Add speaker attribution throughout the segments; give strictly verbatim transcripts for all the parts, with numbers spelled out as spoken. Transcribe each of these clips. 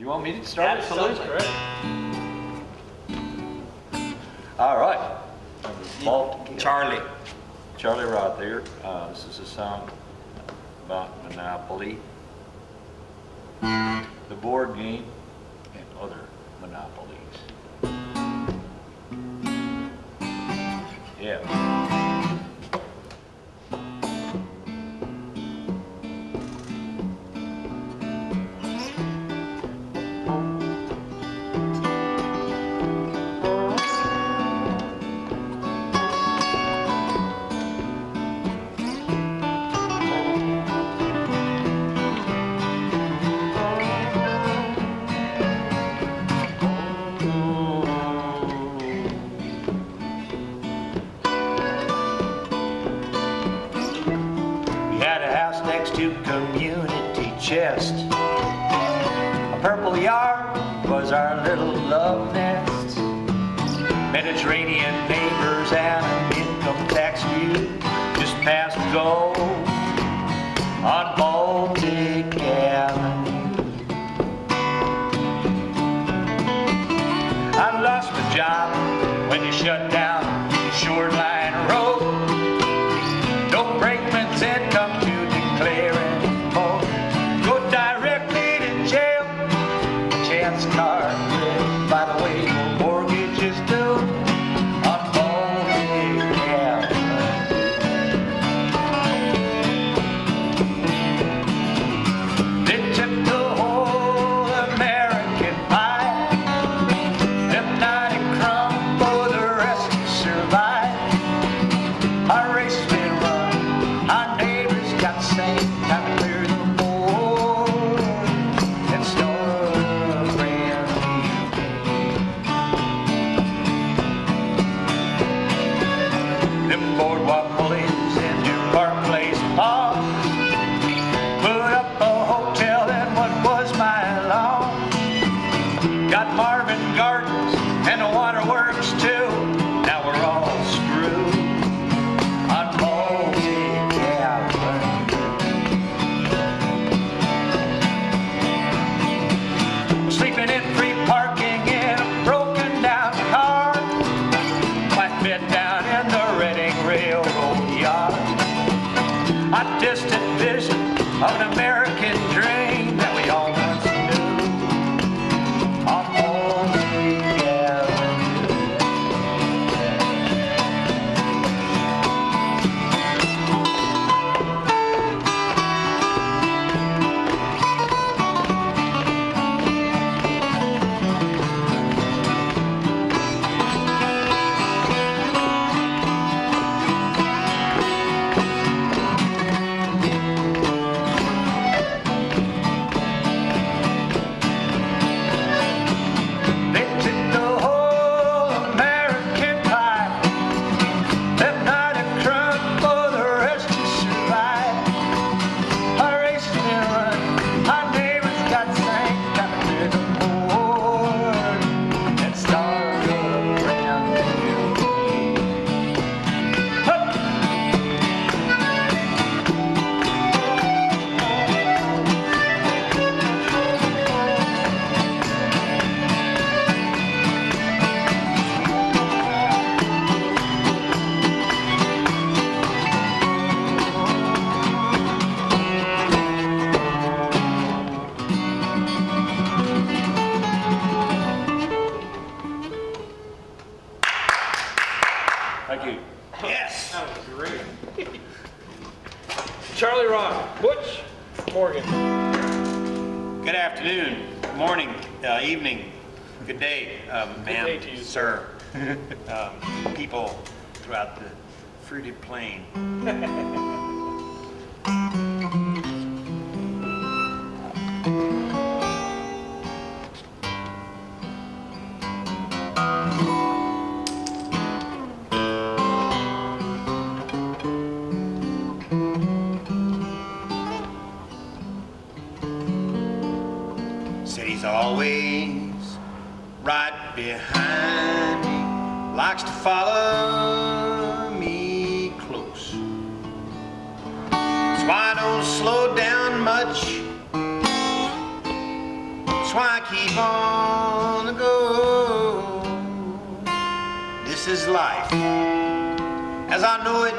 Speaker 1: You want me to start?
Speaker 2: Absolutely.
Speaker 1: Correct. All right.
Speaker 3: Charlie.
Speaker 1: Charlie Roth there. Uh, this is a song about Monopoly, the board game, and other monopolies. Yeah. To community chest, a purple yard was our little love nest. Mediterranean neighbors and an income tax view just past go on Baltic Avenue. I lost my job when you shut down Shoreline Road. No brakeman's income to declare anymore. Go directly to jail. Chance card read. By the way, your mortgage is due on Baltic Avenue. They took the whole American pie, them ninety crumb for the rest to survive. Our race has been run, our neighbors got saved. Time to clear the board and start a brand new game. Them boardwalk bullies in New Park Place Park put up a hotel in what was my lawn. Got Marvin Gardens and the waterworks too. Now we're all screwed on Baltic Avenue. Sleeping in free parking in a broken down car. Wife bed down in the Reading Railroad yard. A distant vision of an American dream that we all once knew on Baltic Avenue. They took the whole American pie, left not a crumb for the rest to survive. Our race has been run, our neighbors got sank. Got to clear the board and start a brand new game. Hup! Thank you.
Speaker 3: Yes.
Speaker 2: That was great. Charlie Roth, Butch, Morgan.
Speaker 3: Good afternoon, good morning, uh, evening, good day, um, ma'am,
Speaker 2: day to you,
Speaker 3: sir, um, people throughout the fruited plain. Said he's always right behind me, likes to follow me close. So I don't slow down much, so why I keep on the go. This is life as I know it.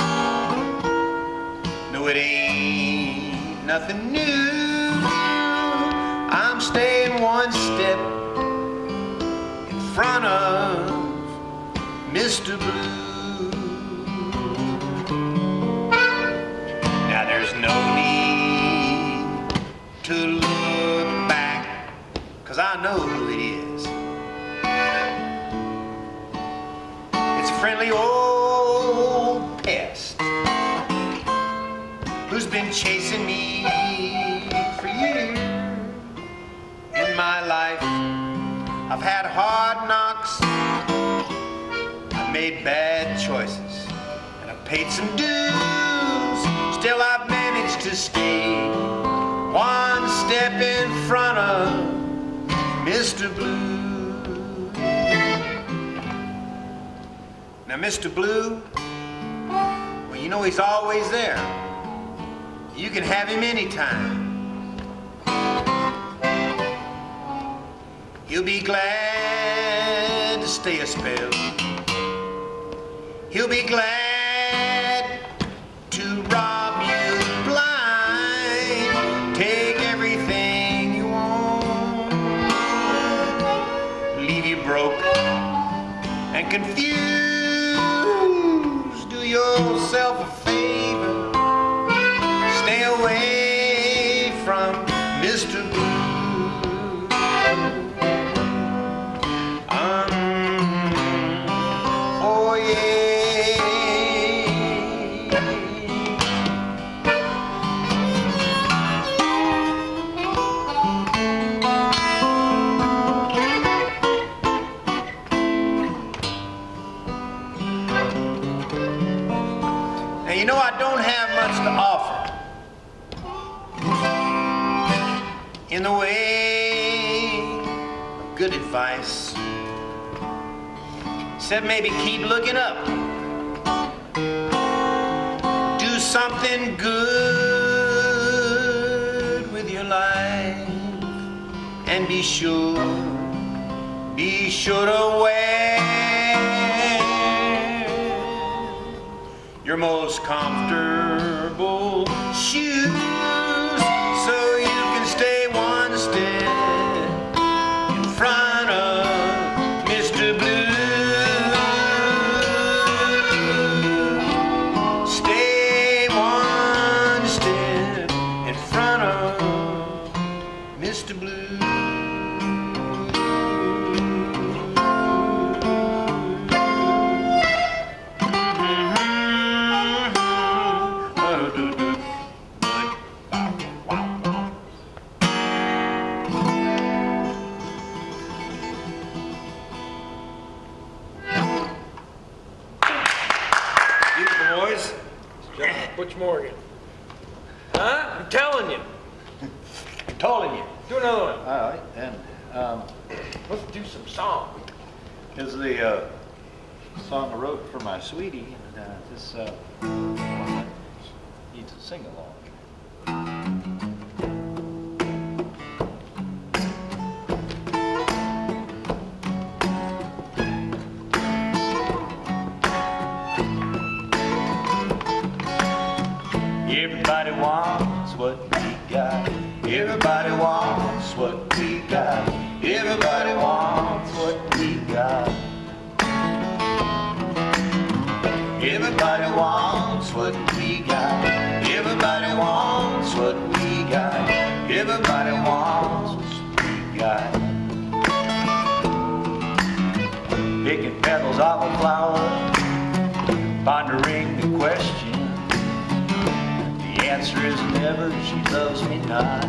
Speaker 3: No, it ain't nothing new. I'm staying one step in front of Mister Blue. Now there's no need to look back, 'cause I know who it is. It's a friendly old pest who's been chasing me for years. In my life I've had hard knocks, I've made bad choices, and I've paid some dues. Still I've managed to stay one step in front of Mister Blue. Now Mister Blue, well, you know he's always there. You can have him anytime. He'll be glad to stay a spell. He'll be glad to rob you blind, take everything you want, leave you broke and confused. Do yourself a favor, stay away from Mister Blue. Um, oh yeah. Now you know I don't have much to offer in the way of good advice, except maybe keep looking up, do something good with your life, and be sure, be sure to wear your most comfortable shoes, so you can stay one step in front of Mister Blue. Stay one step in front of Mister Blue. Boys,
Speaker 2: Butch Morgan. Huh? I'm telling you.
Speaker 3: I'm telling you.
Speaker 2: Do another one.
Speaker 4: All right, then. Um,
Speaker 2: Let's do some song.
Speaker 4: this is the uh, song I wrote for my sweetie, and uh, this uh, needs a sing along. Everybody wants what we got. Everybody wants what we got. Everybody wants what we got. Everybody wants what we got. Everybody wants what we got. Everybody wants what we got. Picking petals off a flower, pondering the question. The answer is never, she loves me not.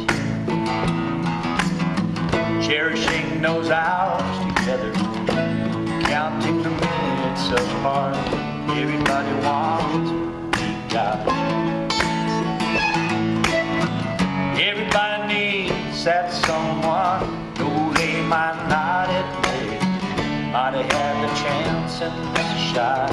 Speaker 4: Cherishing those hours together, counting the minutes apart. Everybody wants what we got. Everybody needs that someone, though they might not admit it, might have had the chance and miss a shot.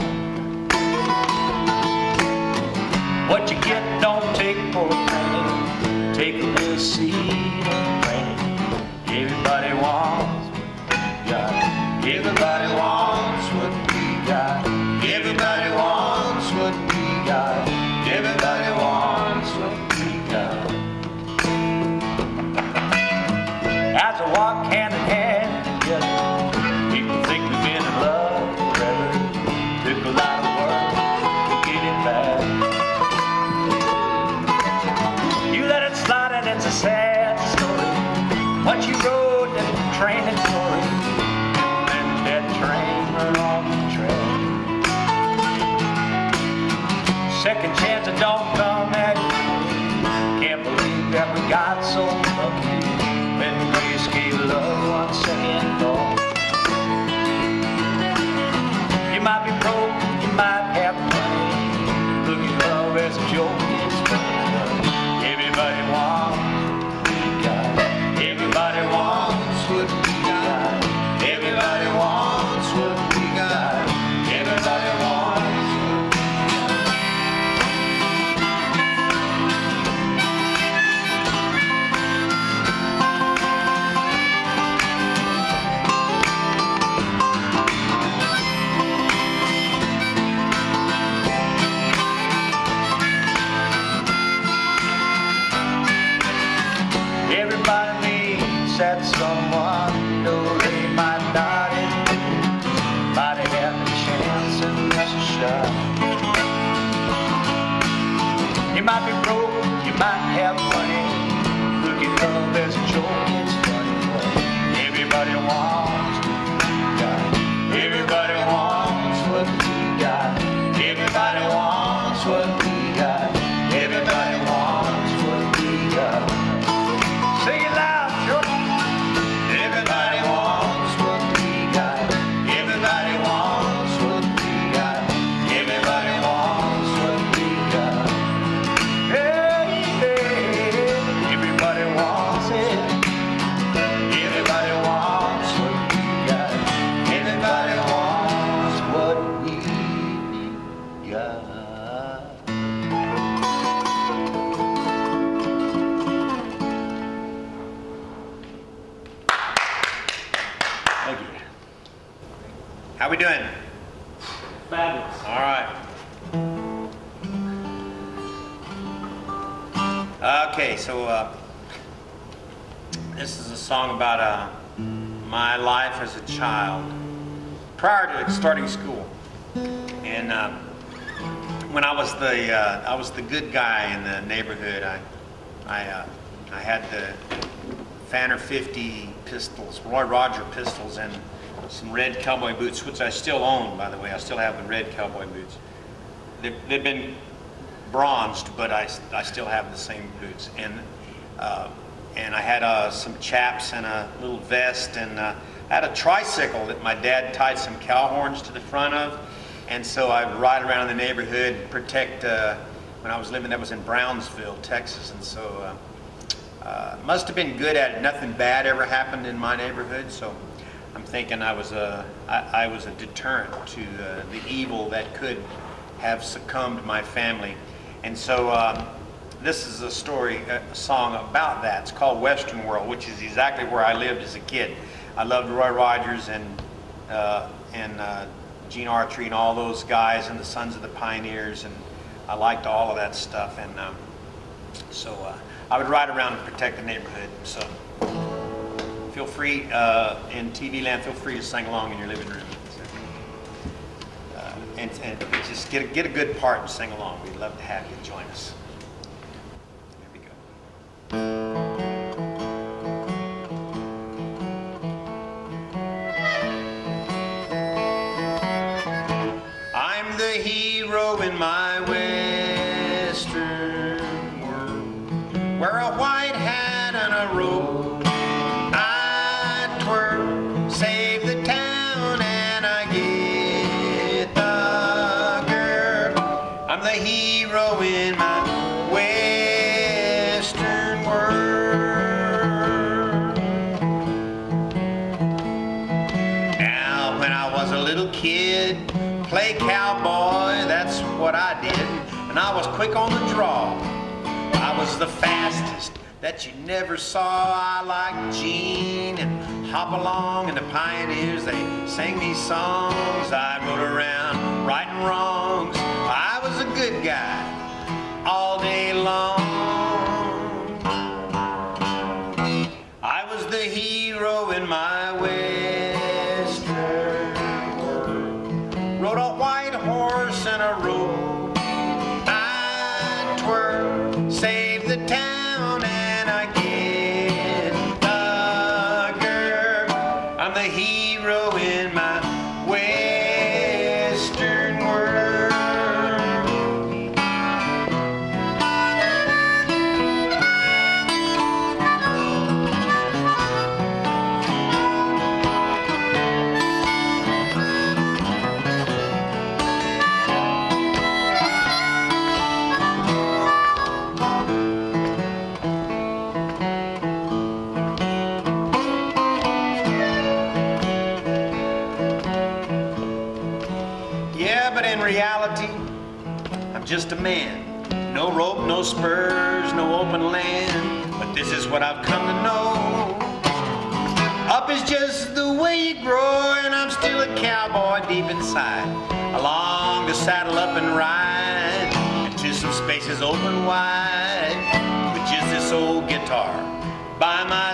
Speaker 4: What you get, don't take for granted. Take a little seed and plant it.
Speaker 3: Everybody wants what we got. Everybody wants what we got. Everybody wants what we got. Everybody wants what we got.
Speaker 1: As I walk hand in hand together, people think we've been in love forever. Took a lot of work to get it back. You let it slide and it's a sad story. What you rode that train and glory, and that train run off the track. Second chance it don't come that easy. Can't believe that we got so lucky. When grace gave love one second thought. You might be broke, you might have money. Look at love as a joke, it's funny. Everybody wants what we got.
Speaker 3: Everybody wants what we got. Everybody wants what we got. Everybody wants what we got.
Speaker 1: Everybody needs that someone, though they might not admit it. Might have a chance and that's a shot. You might be broke, you might have money. Look at love as a joke, it's funny, but everybody wants what we got.
Speaker 3: Everybody wants what we got. Everybody wants what we got. Everybody wants what we got.
Speaker 1: Sing it loud, children.
Speaker 3: Everybody wants what we got. Everybody wants what we got. Everybody wants what we got.
Speaker 1: Hey, hey, everybody wants it.
Speaker 3: Everybody wants what we got. Everybody wants what we got.
Speaker 1: Thank you.
Speaker 3: How we doing?
Speaker 2: Fabulous.
Speaker 3: All right. Okay, so uh, this is a song about uh, my life as a child prior to starting school, and uh, when I was the uh, I was the good guy in the neighborhood. I I uh, I had the Fanner fifty pistols, Roy Roger pistols, and some red cowboy boots, which I still own, by the way. I still have the red cowboy boots. They've, they've been bronzed, but I, I still have the same boots. And uh, and I had uh, some chaps and a little vest, and uh, I had a tricycle that my dad tied some cow horns to the front of, and so I'd ride around the neighborhood and protect. Uh, when I was living, that was in Brownsville, Texas, and so uh, uh, must have been good at it. Nothing bad ever happened in my neighborhood, so I'm thinking I was a I, I was a deterrent to uh, the evil that could have succumbed my family. And so um, this is a story, a song about that. It's called Western World, which is exactly where I lived as a kid. I loved Roy Rogers and uh, and uh, Gene Autry and all those guys and the Sons of the Pioneers, and I liked all of that stuff. And um, so uh, I would ride around and protect the neighborhood. So feel free, uh, in T V land, feel free to sing along in your living room. And, and just get a, get a good part and sing along. We'd love to have you join us. Here we go. I'm the hero in my western world. Wear a white hat and a robe. I twirl, save the town, and I get I'm the hero in my western world. Now, when I was a little kid, play cowboy, that's what I did. And I was quick on the draw. I was the fastest that you never saw. I liked Gene and Hopalong and the Pioneers, they sang these songs. I rode around righting wrongs. I was a good guy all day long. I was the hero in my western world. Rode a white horse and a robe. I twirl, save the town, and I get the girl. I'm the hero in my western world. Reality, I'm just a man. No rope, no spurs, no open land. But this is what I've come to know. Up is just the way you grow, and I'm still a cowboy deep inside. I long to saddle up and ride into some spaces open wide, with just this old guitar by my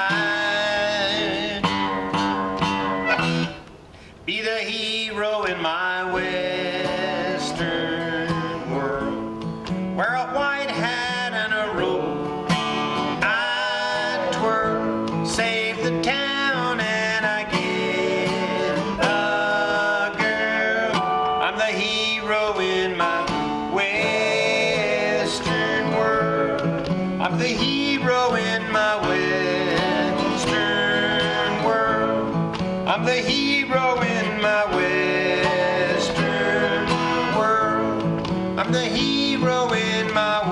Speaker 3: side. Be the hero in my western world. Wear a white hat and a robe. I twirl, save the town, and I get a girl. I'm the hero in my western world. I'm the hero in my western world. I'm the hero in my western world. I'm the hero in my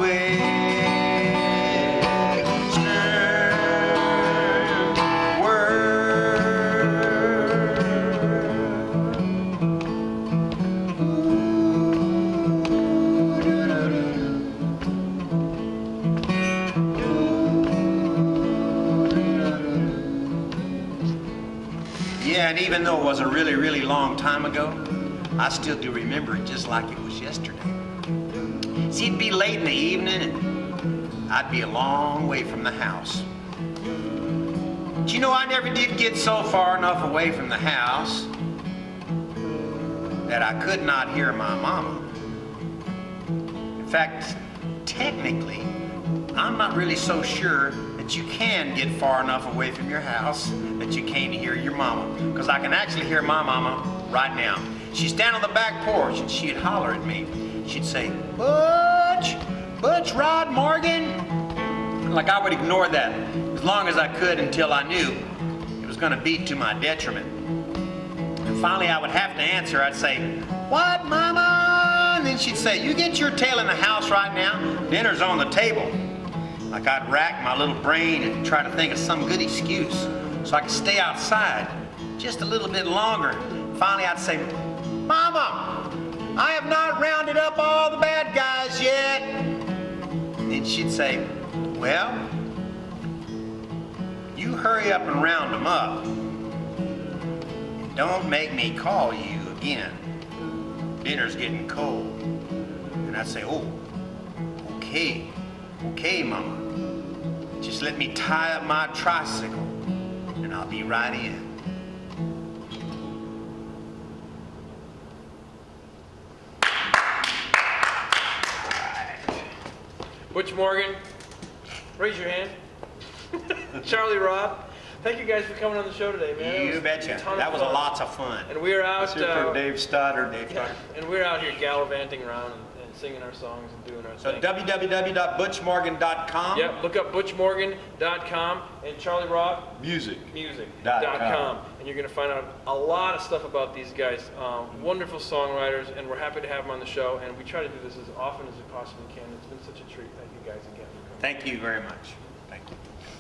Speaker 3: western Yeah, and even though it was a really, really long time ago, I still do remember it just like it was yesterday. See, it'd be late in the evening, and I'd be a long way from the house. But you know, I never did get so far enough away from the house that I could not hear my mama. In fact, technically, I'm not really so sure that you can get far enough away from your house that you can't hear your mama. Because I can actually hear my mama right now. She'd stand on the back porch and she'd holler at me. She'd say, Butch, Butch Rod Morgan. Like I would ignore that as long as I could until I knew it was going to be to my detriment. And finally I would have to answer. I'd say, what, mama? And then she'd say, you get your tail in the house right now. Dinner's on the table. Like I'd rack my little brain and try to think of some good excuse so I could stay outside just a little bit longer. Finally I'd say, Mama, I have not rounded up all the bad guys yet. And then she'd say, well, you hurry up and round them up. And don't make me call you again. Dinner's getting cold. And I'd say, oh, okay, okay, Mama. Just let me tie up my tricycle and I'll be right in.
Speaker 2: Butch Morgan, raise your hand. Charlie Roth, thank you guys for coming on the show today, man.
Speaker 3: You betcha. That was a lots of fun.
Speaker 2: And we're out.
Speaker 5: Super
Speaker 2: Uh,
Speaker 5: Dave Stoddard.
Speaker 3: Dave
Speaker 2: yeah,
Speaker 3: Stoddard.
Speaker 2: and we're out here gallivanting around and, and singing our songs and doing our
Speaker 3: So
Speaker 2: thing.
Speaker 3: w w w dot butch morgan dot com.
Speaker 2: Yep, look up butch morgan dot com and Charlie Roth
Speaker 5: Music.
Speaker 2: music
Speaker 5: Dot
Speaker 2: dot
Speaker 5: com.
Speaker 2: com, and you're going to find out a lot of stuff about these guys. Um, wonderful songwriters, and we're happy to have them on the show, and we try to do this as often as we possibly can. It's been such a treat. Thank you guys again for coming.
Speaker 3: Thank you very much. Thank you.